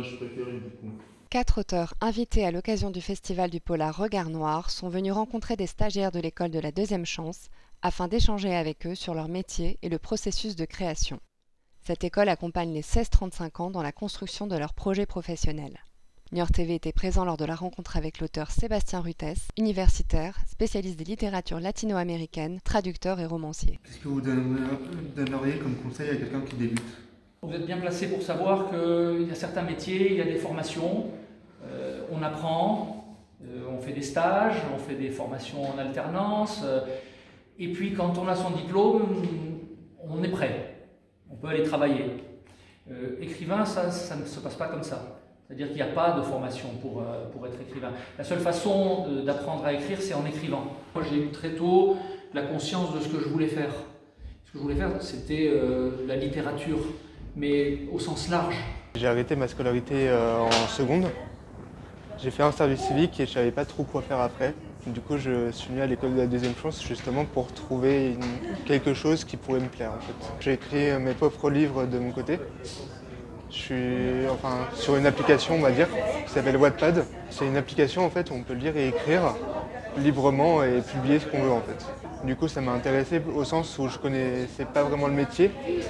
je préférais du coup. 4 auteurs invités à l'occasion du festival du Polar Regard Noir sont venus rencontrer des stagiaires de l'école de la Deuxième Chance afin d'échanger avec eux sur leur métier et le processus de création. Cette école accompagne les 16-35 ans dans la construction de leur projet professionnel. Niort TV était présent lors de la rencontre avec l'auteur Sébastien Rutès, universitaire, spécialiste des littératures latino-américaines, traducteur et romancier. Qu'est-ce que vous donneriez comme conseil à quelqu'un qui débute? Vous êtes bien placé pour savoir qu'il y a certains métiers, il y a des formations, on apprend, on fait des stages, on fait des formations en alternance, et puis quand on a son diplôme, on est prêt, on peut aller travailler. Écrivain, ça ne se passe pas comme ça. C'est-à-dire qu'il n'y a pas de formation pour être écrivain. La seule façon d'apprendre à écrire, c'est en écrivant. Moi, j'ai eu très tôt la conscience de ce que je voulais faire. Ce que je voulais faire, c'était la littérature, mais au sens large. J'ai arrêté ma scolarité en seconde. J'ai fait un service civique et je ne savais pas trop quoi faire après. Du coup, je suis venu à l'école de la Deuxième Chance justement pour trouver quelque chose qui pourrait me plaire en fait. J'ai écrit mes propres livres de mon côté. Je suis sur une application, on va dire, qui s'appelle Wattpad. C'est une application en fait où on peut lire et écrire librement et publier ce qu'on veut en fait. Du coup, ça m'a intéressé au sens où je connaissais pas vraiment le métier.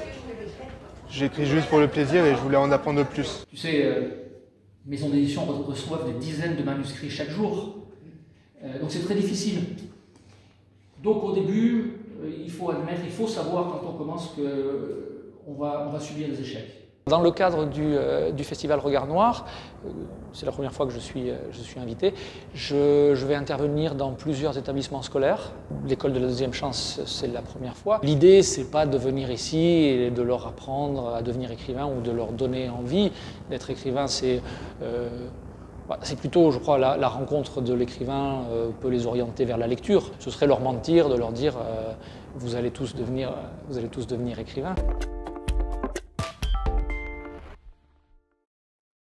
J'écris juste pour le plaisir et je voulais en apprendre plus. Tu sais, maisons d'édition reçoivent des dizaines de manuscrits chaque jour. Donc c'est très difficile. Donc au début, il faut admettre, il faut savoir quand on commence qu'on va subir des échecs. Dans le cadre du festival Regard Noir, c'est la première fois que je suis invité, je vais intervenir dans plusieurs établissements scolaires. L'école de la Deuxième Chance, c'est la première fois. L'idée, c'est pas de venir ici et de leur apprendre à devenir écrivain ou de leur donner envie d'être écrivain. C'est plutôt, je crois, la rencontre de l'écrivain peut les orienter vers la lecture. Ce serait leur mentir de leur dire vous allez tous devenir écrivains.